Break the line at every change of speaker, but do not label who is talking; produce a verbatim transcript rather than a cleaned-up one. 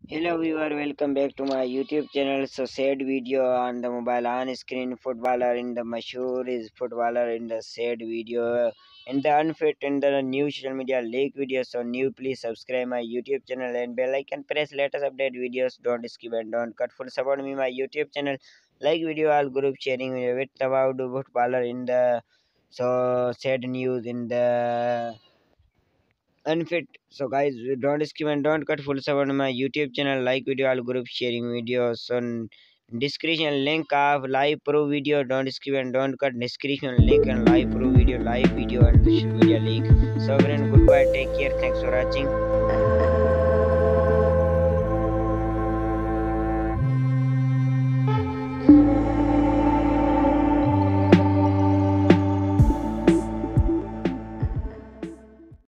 Hello viewer, welcome back to my YouTube channel. So sad video on the mobile on screen footballer in the Mashur is footballer in the sad video in the unfit in the new social media leak videos. So new please subscribe my YouTube channel and bell icon press latest update videos. Don't skip and don't cut. Full support me my YouTube channel. Like video all group sharing video with about footballer in the so sad news in the unfit. So guys, don't skip and don't cut. Full support on my YouTube channel. Like video all group sharing videos on description link of live pro video. Don't skip and don't cut. Description link and live pro video, live video and social media link. So friend, goodbye, take care, thanks for watching.